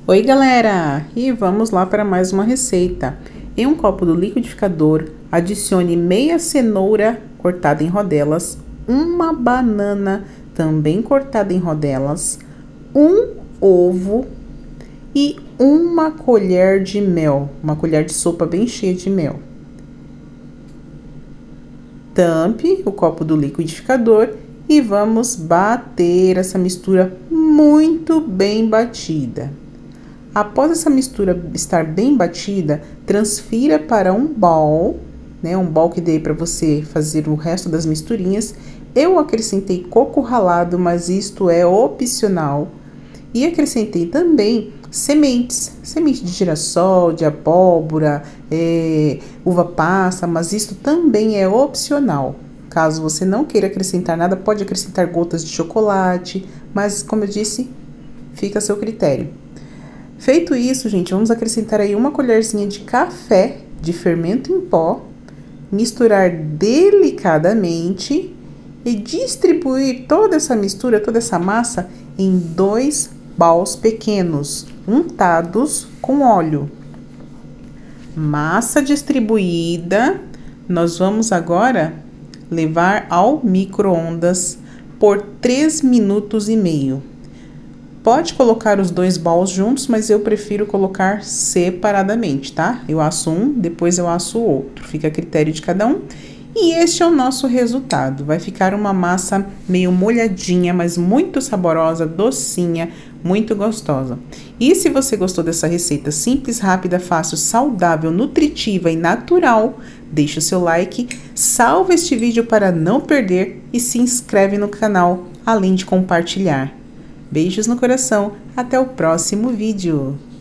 Oi galera, e vamos lá para mais uma receita. Em um copo do liquidificador, adicione meia cenoura cortada em rodelas, uma banana também cortada em rodelas, um ovo e uma colher de mel, uma colher de sopa bem cheia de mel. Tampe o copo do liquidificador e vamos bater essa mistura muito bem batida. Após essa mistura estar bem batida, transfira para um bowl, né? Um bowl que dê para você fazer o resto das misturinhas. Eu acrescentei coco ralado, mas isto é opcional. E acrescentei também sementes de girassol, de abóbora, uva passa, mas isto também é opcional. Caso você não queira acrescentar nada, pode acrescentar gotas de chocolate, mas como eu disse, fica a seu critério. Feito isso, gente, vamos acrescentar aí uma colherzinha de café de fermento em pó, misturar delicadamente e distribuir toda essa mistura, toda essa massa em 2 bowls pequenos, untados com óleo. Massa distribuída, nós vamos agora levar ao micro-ondas por 3 minutos e meio. Pode colocar os 2 bowls juntos, mas eu prefiro colocar separadamente, tá? Eu asso um, depois eu asso o outro. Fica a critério de cada um. E este é o nosso resultado. Vai ficar uma massa meio molhadinha, mas muito saborosa, docinha, muito gostosa. E se você gostou dessa receita simples, rápida, fácil, saudável, nutritiva e natural, deixa o seu like, salva este vídeo para não perder e se inscreve no canal, além de compartilhar. Beijos no coração, até o próximo vídeo!